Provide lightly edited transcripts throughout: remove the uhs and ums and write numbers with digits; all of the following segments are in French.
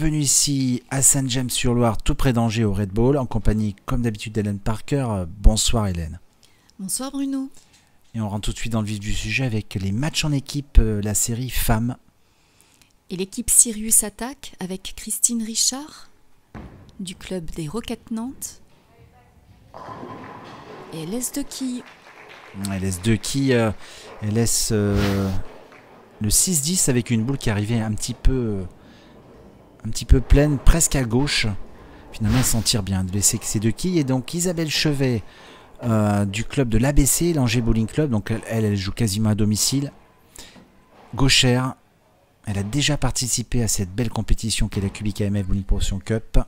bienvenue ici à Saint-James-sur-Loire, tout près d'Angers au Red Bull, en compagnie comme d'habitude d'Hélène Parker. Bonsoir Hélène. Bonsoir Bruno. Et on rentre tout de suite dans le vif du sujet avec les matchs en équipe, la série femmes. Et l'équipe Sirius attaque avec Christine Richard du club des Roquettes Nantes. Et elle laisse de qui Elle laisse le 6-10 avec une boule qui arrivait un petit peu pleine, presque à gauche. Finalement, elle s'en tire bien de laisser que ces deux quilles. Et donc Isabelle Chevet du club de l'ABC, l'Angers Bowling Club. Donc elle joue quasiment à domicile. Gauchère. Elle a déjà participé à cette belle compétition qu'est la QBKMF Bowling Promotion Cup.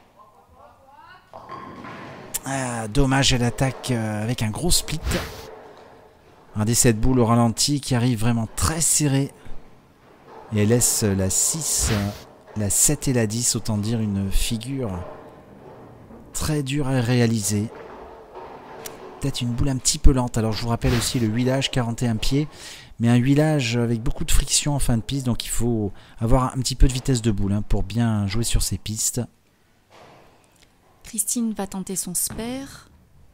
Dommage, elle attaque avec un gros split. Regardez cette boule au ralenti qui arrive vraiment très serrée. Et elle laisse la 6, la 7 et la 10, autant dire une figure très dure à réaliser. Peut-être une boule un petit peu lente. Alors je vous rappelle aussi le huilage 41 pieds. Mais un huilage avec beaucoup de friction en fin de piste. Donc il faut avoir un petit peu de vitesse de boule pour bien jouer sur ces pistes. Christine va tenter son spare.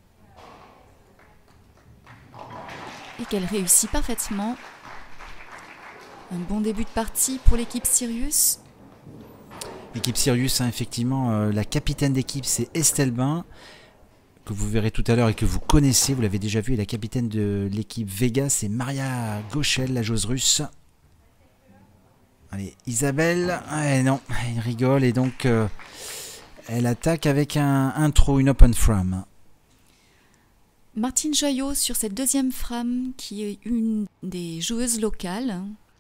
Et qu'elle réussit parfaitement. Un bon début de partie pour l'équipe Sirius. L'équipe Sirius, effectivement, la capitaine d'équipe, c'est Estelle Bain, que vous verrez tout à l'heure et que vous connaissez, vous l'avez déjà vu. Et la capitaine de l'équipe Vega, c'est Maria Gauchel, la joueuse russe. Allez, Isabelle, non, elle rigole et donc elle attaque avec un throw, une open frame. Martine Joyot sur cette deuxième frame qui est une des joueuses locales.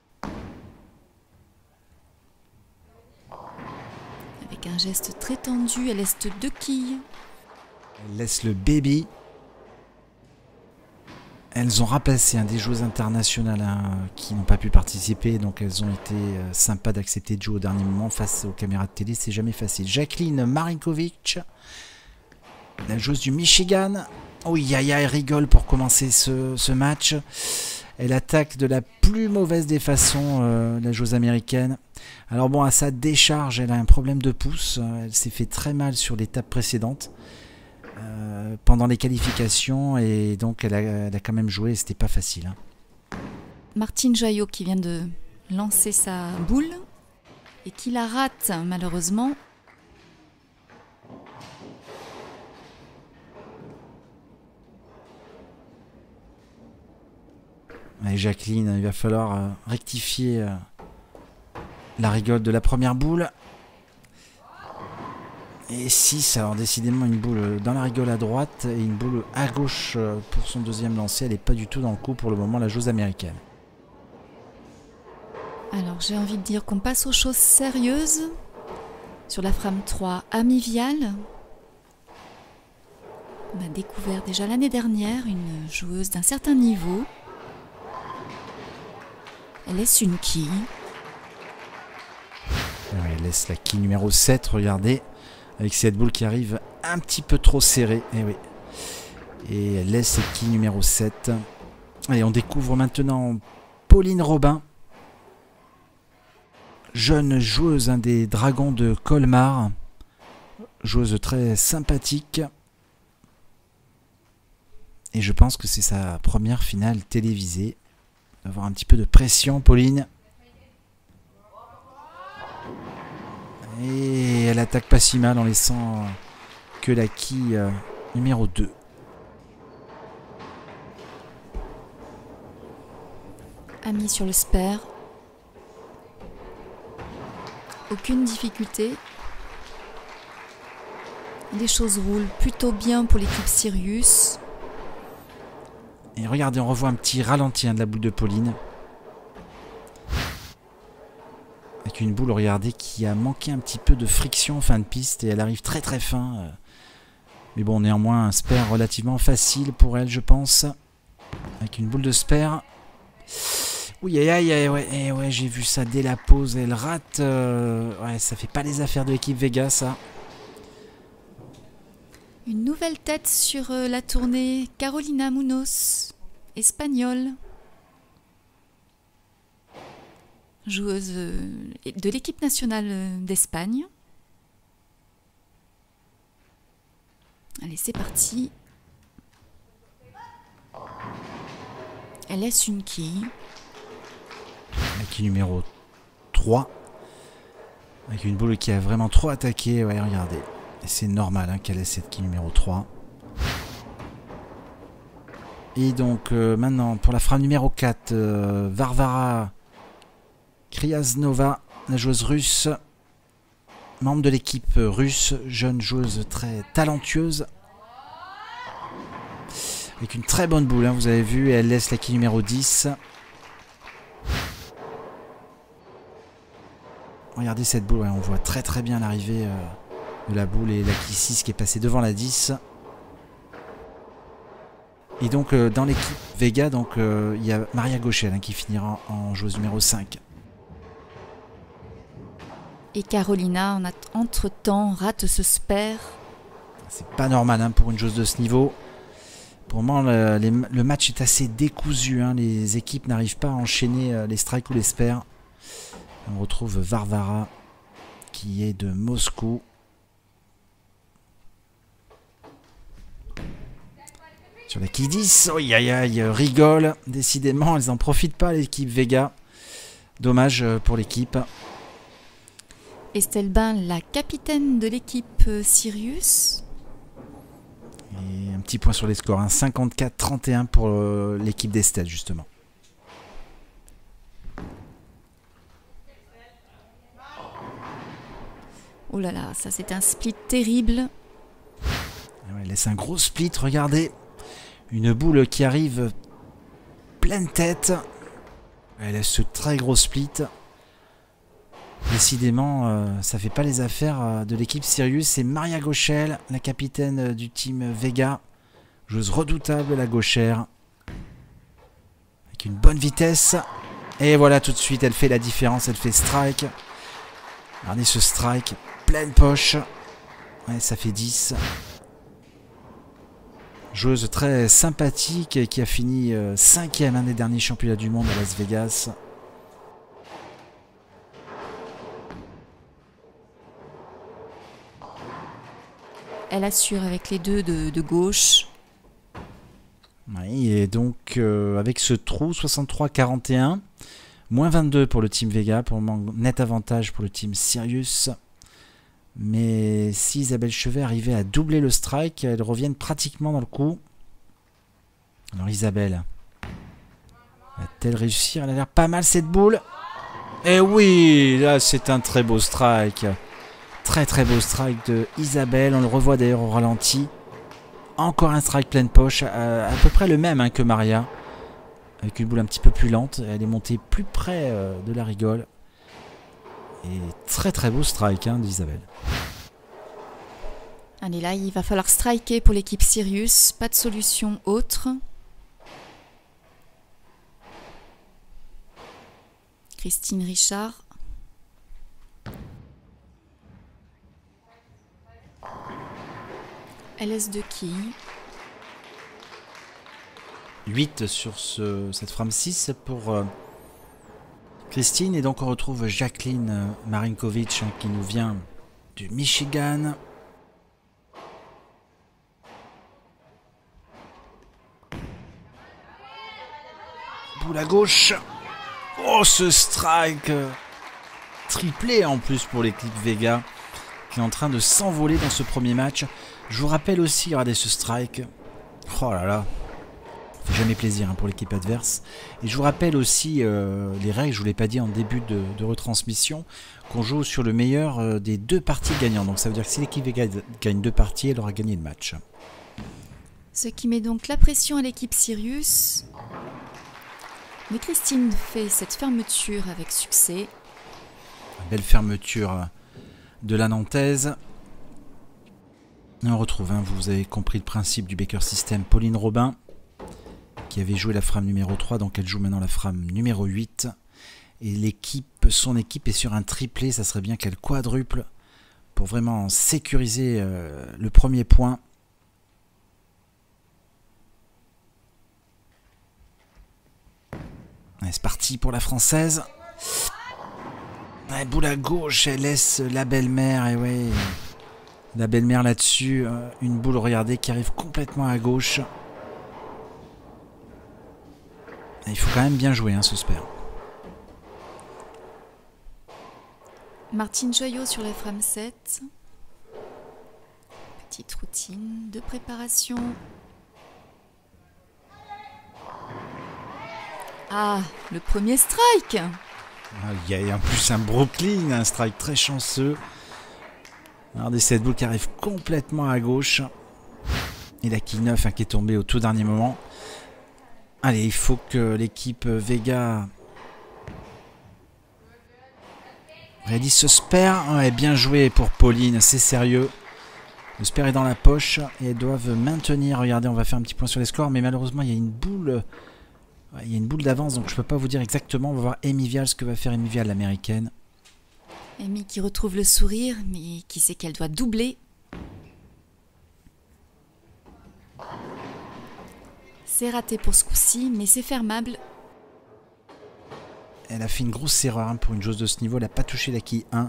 Avec un geste très tendu, elle laisse deux quilles. Elle laisse le baby. Elles ont remplacé des joueuses internationales qui n'ont pas pu participer, donc elles ont été sympas d'accepter de jouer au dernier moment face aux caméras de télé, c'est jamais facile. Jacqueline Marinkovic, la joueuse du Michigan. Oh, elle rigole pour commencer ce match. Elle attaque de la plus mauvaise des façons, la joueuse américaine. Alors bon, à sa décharge, elle a un problème de pouce. Elle s'est fait très mal sur l'étape précédente pendant les qualifications et donc elle a quand même joué. C'était pas facile. Martine Joyot qui vient de lancer sa boule et qui la rate malheureusement. Allez, Jacqueline, il va falloir rectifier la rigole de la première boule. Et 6, alors décidément une boule dans la rigole à droite et une boule à gauche pour son deuxième lancer. Elle n'est pas du tout dans le coup pour le moment, la joueuse américaine. Alors j'ai envie de dire qu'on passe aux choses sérieuses. Sur la frame 3, Amy Vial. On a découvert déjà l'année dernière une joueuse d'un certain niveau. Elle laisse une quille. Elle laisse la quille numéro 7, regardez. Avec cette boule qui arrive un petit peu trop serrée. Et elle laisse cette quille numéro 7. Allez, on découvre maintenant Pauline Robin. Jeune joueuse, des Dragons de Colmar. Joueuse très sympathique. Et je pense que c'est sa première finale télévisée. Avoir un petit peu de pression, Pauline. Et elle attaque pas si mal en laissant que la quille numéro 2. Amy sur le spare. Aucune difficulté. Les choses roulent plutôt bien pour l'équipe Sirius. Et regardez, on revoit un petit ralenti de la boule de Pauline. Avec une boule, regardez, qui a manqué un petit peu de friction en fin de piste. Et elle arrive très très fin. Mais bon, néanmoins, un spare relativement facile pour elle, je pense. Avec une boule de spare. Oui, ouais, j'ai vu ça dès la pause. Elle rate. Ouais, ça fait pas les affaires de l'équipe Vega, ça. Une nouvelle tête sur la tournée, Carolina Munoz, espagnole. joueuse de l'équipe nationale d'Espagne. Allez, c'est parti. Elle laisse une quille. La quille numéro 3. Avec une boule qui a vraiment trop attaqué. Ouais, regardez. Et c'est normal hein, qu'elle ait cette quille numéro 3. Et donc maintenant pour la frappe numéro 4, Varvara Kryaznova, la joueuse russe, membre de l'équipe russe, jeune joueuse très talentueuse. Avec une très bonne boule, hein, vous avez vu, et elle laisse la quille numéro 10. Regardez cette boule, ouais, on voit très très bien l'arrivée de la boule et la quille 6 qui est passée devant la 10. Et donc dans l'équipe Vega, il y a Maria Gauchel hein, qui finira en joueuse numéro 5. Et Carolina, entre-temps, rate ce spare. C'est pas normal hein, pour une joueuse de ce niveau. Pour le moment, le match est assez décousu. Hein, les équipes n'arrivent pas à enchaîner les strikes ou les spares. On retrouve Varvara qui est de Moscou. Sur la quille 10, oh, aïe aïe, rigole. Décidément, elles n'en profitent pas, l'équipe Vega. Dommage pour l'équipe. Estelle Bain, la capitaine de l'équipe Sirius. Et un petit point sur les scores, hein, 54-31 pour l'équipe d'Estelle, justement. Oh là là, ça c'est un split terrible. Ouais, elle laisse un gros split, regardez. Une boule qui arrive pleine tête. Elle laisse ce très gros split. Décidément, ça fait pas les affaires de l'équipe Sirius. C'est Maria Gauchel, la capitaine du team Vega. Joueuse redoutable, la gauchère. Avec une bonne vitesse. Et voilà, tout de suite, elle fait la différence. Elle fait strike. Regardez ce strike. Pleine poche. Ouais, ça fait 10. Joueuse très sympathique et qui a fini 5e, un des derniers championnats du monde à Las Vegas. Elle assure avec les deux de gauche. Oui, et donc avec ce trou, 63-41, moins 22 pour le team Vega, pour le moment net avantage pour le team Sirius. Mais si Isabelle Chevet arrivait à doubler le strike, elles reviennent pratiquement dans le coup. Alors Isabelle, va-t-elle réussir? Elle a l'air pas mal cette boule. Et oui, là c'est un très beau strike. Très très beau strike de Isabelle. On le revoit d'ailleurs au ralenti. Encore un strike pleine poche, à peu près le même hein, que Maria. Avec une boule un petit peu plus lente. Elle est montée plus près de la rigole. Et très très beau strike hein, d'Isabelle. Allez là, il va falloir striker pour l'équipe Sirius. Pas de solution autre. Christine Richard. Elle laisse de quilles. 8 sur cette frame 6 pour Christine. Et donc on retrouve Jacqueline Marinkovic hein, qui nous vient du Michigan. Boule à gauche. Oh ce strike triplé en plus pour l'équipe Vega qui est en train de s'envoler dans ce premier match. Je vous rappelle aussi, regardez ce strike. Oh là là. Ça fait jamais plaisir hein, pour l'équipe adverse. Et je vous rappelle aussi les règles, je ne vous l'ai pas dit en début de retransmission, qu'on joue sur le meilleur des 2 parties gagnantes. Donc ça veut dire que si l'équipe Vega gagne 2 parties, elle aura gagné le match. Ce qui met donc la pression à l'équipe Sirius. Mais Christine fait cette fermeture avec succès. Belle fermeture de la Nantaise. Et on retrouve, hein, vous avez compris le principe du Baker System, Pauline Robin, qui avait joué la frame numéro 3, donc elle joue maintenant la frame numéro 8. Et son équipe est sur un triplé, ça serait bien qu'elle quadruple pour vraiment sécuriser le premier point. C'est parti pour la Française. Ouais, boule à gauche, elle laisse la belle-mère, et ouais. La belle-mère là-dessus, une boule, regardez, qui arrive complètement à gauche. Et il faut quand même bien jouer, hein, ce spare. Martine Joyot sur la frame 7. Petite routine de préparation. Ah, le premier strike! Il y a en plus un Brooklyn, un strike très chanceux. Regardez cette boule qui arrive complètement à gauche. Et la quille 9 hein, qui est tombée au tout dernier moment. Allez, il faut que l'équipe Vega réalise ce spare. Ouais, bien joué pour Pauline, c'est sérieux. Le spare est dans la poche et elles doivent maintenir. Regardez, on va faire un petit point sur les scores. Mais malheureusement, il y a une boule... Il y a une boule d'avance, donc je ne peux pas vous dire exactement. On va voir Amy Vial, ce que va faire Amy Vial, l'américaine. Amy qui retrouve le sourire, mais qui sait qu'elle doit doubler. C'est raté pour ce coup-ci, mais c'est fermable. Elle a fait une grosse erreur hein, pour une joueuse de ce niveau. Elle n'a pas touché la quille 1.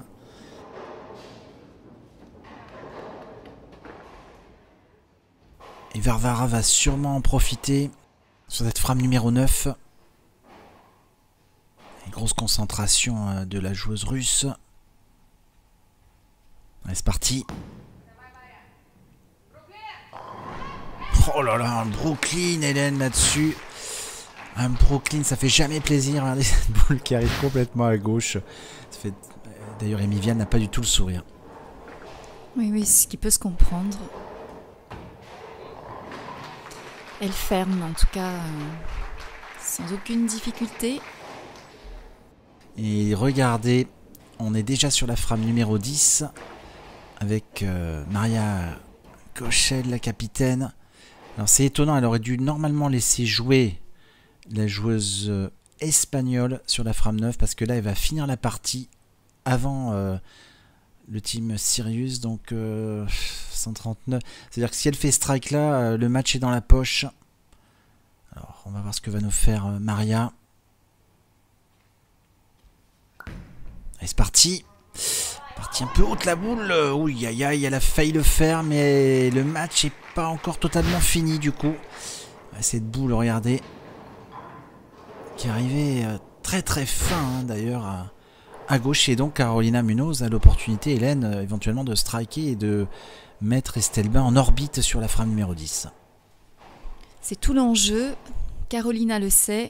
Et Varvara va sûrement en profiter sur cette frame numéro 9. Une grosse concentration de la joueuse russe. Allez, c'est parti. Oh là là, un Brooklyn, Hélène, là-dessus. Un Brooklyn, ça fait jamais plaisir. Regardez cette boule qui arrive complètement à gauche. D'ailleurs, Amy Vial n'a pas du tout le sourire. Oui, ce qui peut se comprendre. Elle ferme, en tout cas, sans aucune difficulté. Et regardez, on est déjà sur la frame numéro 10 avec Maria Kochel, la capitaine. Alors c'est étonnant, elle aurait dû normalement laisser jouer la joueuse espagnole sur la frame 9 parce que là elle va finir la partie avant le team Sirius, donc 139. C'est-à-dire que si elle fait strike là, le match est dans la poche. Alors on va voir ce que va nous faire Maria. Allez, c'est parti. Partie un peu haute la boule. Oui, aïe, aïe, elle a failli le faire, mais le match n'est pas encore totalement fini du coup. Cette boule, regardez, qui est arrivée très très fin hein, d'ailleurs à gauche. Et donc Carolina Munoz a l'opportunité, Hélène, éventuellement de striker et de mettre Estelle Bain en orbite sur la frame numéro 10. C'est tout l'enjeu. Carolina le sait.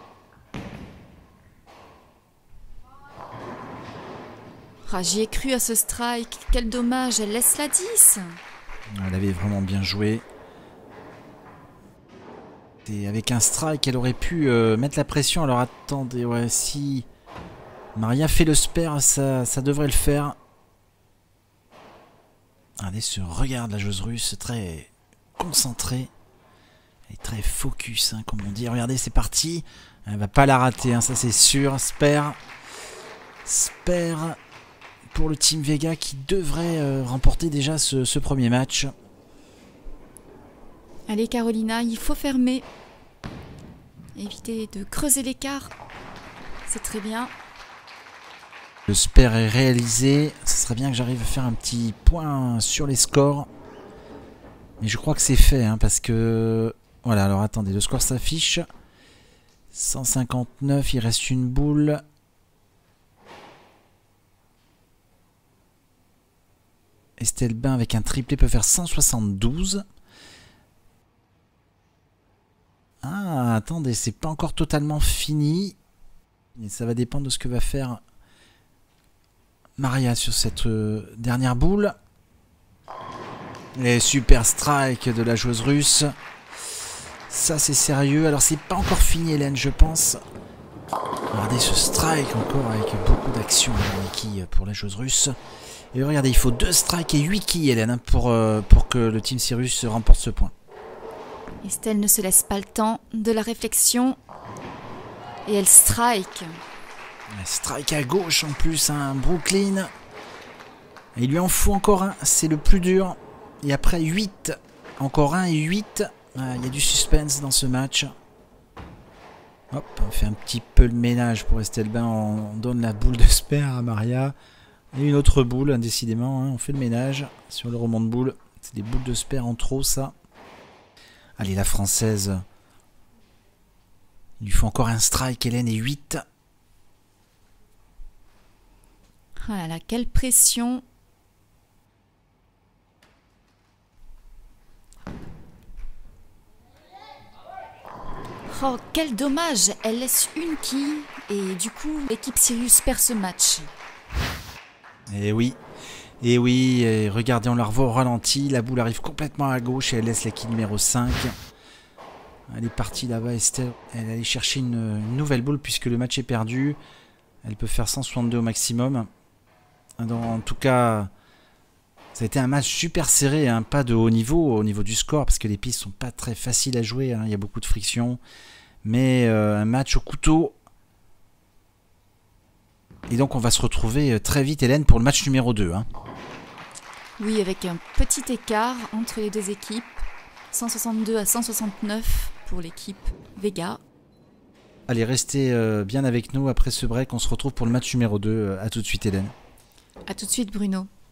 Ah, j'y ai cru à ce strike. Quel dommage, elle laisse la 10. Elle avait vraiment bien joué. Et avec un strike, elle aurait pu mettre la pression. Alors attendez, ouais, si Maria fait le spare, ça devrait le faire. Regardez ce regard de la joueuse russe, très concentrée. Elle est très focus, hein, comme on dit. Regardez, c'est parti. Elle va pas la rater, hein, ça c'est sûr. Spare. Spare pour le Team Vega qui devrait remporter déjà ce premier match. Allez Carolina, il faut fermer. Éviter de creuser l'écart. C'est très bien. Le spare est réalisé. Ce serait bien que j'arrive à faire un petit point sur les scores. Mais je crois que c'est fait, hein, parce que... Voilà, alors attendez, le score s'affiche. 159, il reste une boule. Estelle Bain avec un triplé peut faire 172. Ah, attendez, c'est pas encore totalement fini. Et ça va dépendre de ce que va faire Maria sur cette dernière boule. Et super strike de la joueuse russe. Ça c'est sérieux. Alors c'est pas encore fini Hélène, je pense. Regardez ce strike encore avec beaucoup d'action pour la joueuse russe. Et regardez, il faut 2 strikes et 8 quilles Hélène hein, pour que le Team Sirius remporte ce point. Estelle ne se laisse pas le temps de la réflexion. Et elle strike. Elle strike à gauche en plus, hein, Brooklyn. Et il lui en faut encore un, c'est le plus dur. Et après 8, encore un et 8. Il y a du suspense dans ce match. Hop, on fait un petit peu le ménage pour Estelbain. On donne la boule de Sper à Maria. Et une autre boule, décidément. Hein. On fait le ménage sur le roman de boule. C'est des boules de Sper en trop, ça. Allez, la française. Il lui faut encore un strike. Hélène est 8. Oh là là, quelle pression! Oh, quel dommage! Elle laisse une quille et du coup, l'équipe Sirius perd ce match. Et oui, et regardez, on la revoit au ralenti. La boule arrive complètement à gauche et elle laisse la quille numéro 5. Elle est partie là-bas, Estelle. Elle est allée chercher une nouvelle boule puisque le match est perdu. Elle peut faire 162 au maximum. En tout cas, ça a été un match super serré, hein, pas de haut niveau au niveau du score, parce que les pistes sont pas très faciles à jouer, hein, il y a beaucoup de friction. Mais un match au couteau. Et donc on va se retrouver très vite, Hélène, pour le match numéro 2. Hein. Oui, avec un petit écart entre les deux équipes. 162 à 169 pour l'équipe Vega. Allez, restez bien avec nous après ce break. On se retrouve pour le match numéro 2. À tout de suite, Hélène. A tout de suite, Bruno.